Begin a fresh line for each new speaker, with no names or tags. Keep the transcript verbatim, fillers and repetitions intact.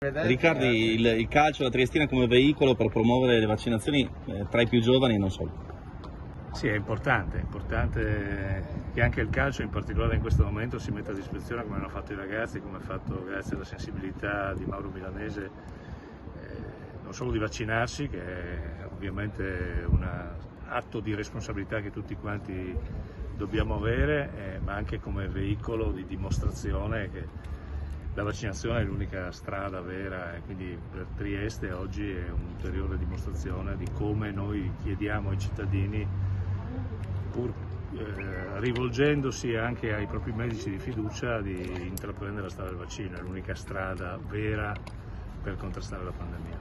Riccardi, il, il calcio, la Triestina come veicolo per promuovere le vaccinazioni eh, tra i più giovani e non solo.
Sì, è importante, è importante che anche il calcio, in particolare in questo momento, si metta a disposizione come hanno fatto i ragazzi, come ha fatto grazie alla sensibilità di Mauro Milanese, eh, non solo di vaccinarsi, che è ovviamente un atto di responsabilità che tutti quanti dobbiamo avere, eh, ma anche come veicolo di dimostrazione che la vaccinazione è l'unica strada vera, e quindi per Trieste oggi è un'ulteriore dimostrazione di come noi chiediamo ai cittadini, pur eh, rivolgendosi anche ai propri medici di fiducia, di intraprendere la strada del vaccino. È l'unica strada vera per contrastare la pandemia.